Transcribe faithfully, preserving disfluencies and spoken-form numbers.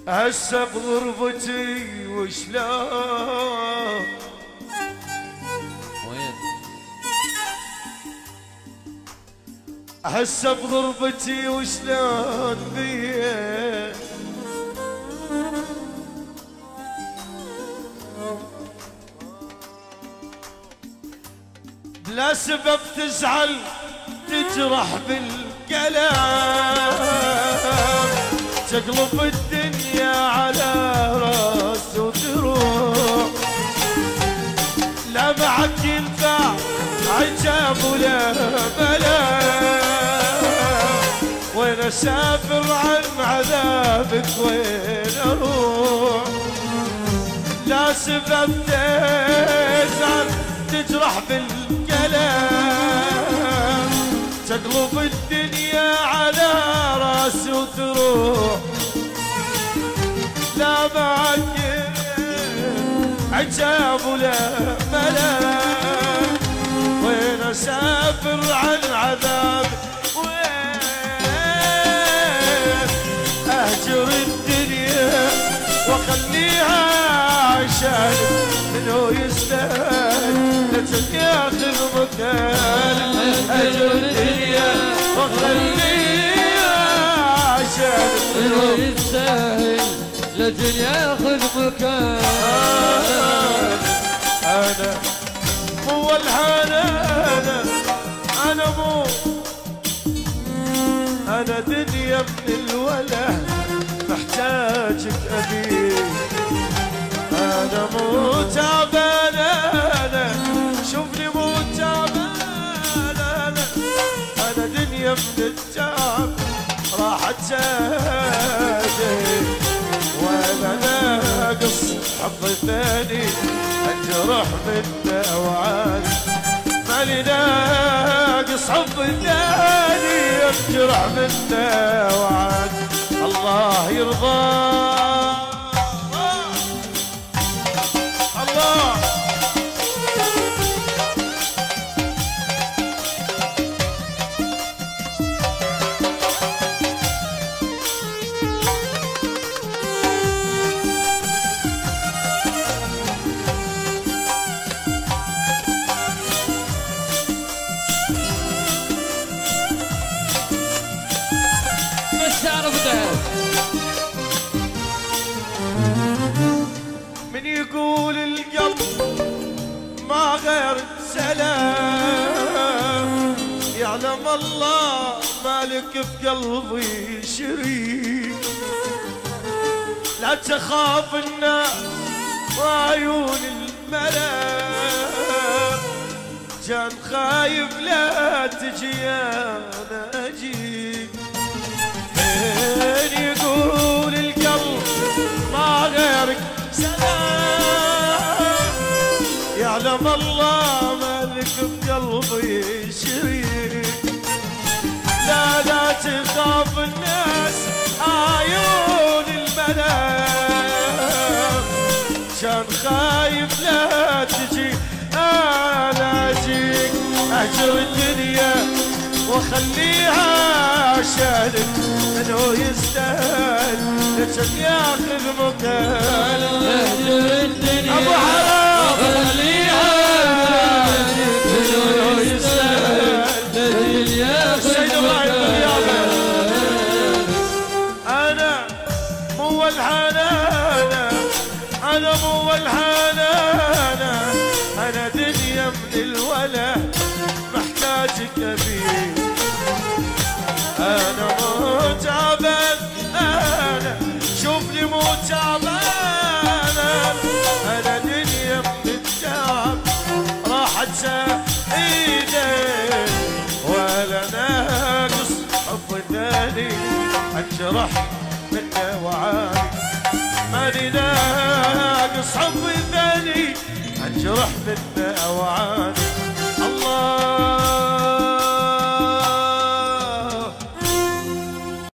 هسه بغربتي وشلون وين هسه بغربتي وشلون بيه بلا سبب تزعل تجرح بالكلام تقلب الدنيا على راس وتروح لا معك ينفع عجاب ولا بلا وين اسافر عن عذابك وين اروح لا سبب تزعل تجرح بالكلام تقلب الدنيا على راسي وتروح لا معك عجاب ولا ملام وين اسافر عن عذاب وين اهجر الدنيا واخليها عشان منو يستاهل لجل ياخذ مكان اهجر الدنيا واخليها عشان منو يستاهل لجل ياخذ مكان انا مو الحنان انا مو انا دنيا من الوله محتاجك ابيك انا مو تعبان انا شوفني مو تعبان انا انا دنيا من التعب راحت زادي وانا ناقص حظ ثاني انجرح منه وعاني مالي ناقص حظ ثاني انجرح منه وعاني الله يرضى الله من يقول القلب ما غير سلام يعلم الله مالك في قلبي شريك لا تخاف الناس وعيون الملام كان خايف لا تجي انا اجيك من يقول القلب ما غيرك سلام يعلم الله مالك بقلبي شريك لا لا تخاف الناس عيون المنام كان خايف لا تجي انا اجيك اهجر الدنيا واخليها عشانك انه يستاهل لجل ياخذ مكان اهجر الدنيا ابو حرام واخليها انه يستاهل لجل ياخذ مكان انا مو الحنانه انا مو الحنانه انا دنيا من الوله محتاجك ابيك انا مو تعبان انا شوفني مو تعبان انا دنيا من التعب راحت سعيدة ولا ناقص حب ثاني انجرح منه وعاني ماني ناقص حب ثاني انجرح منه وعاني الله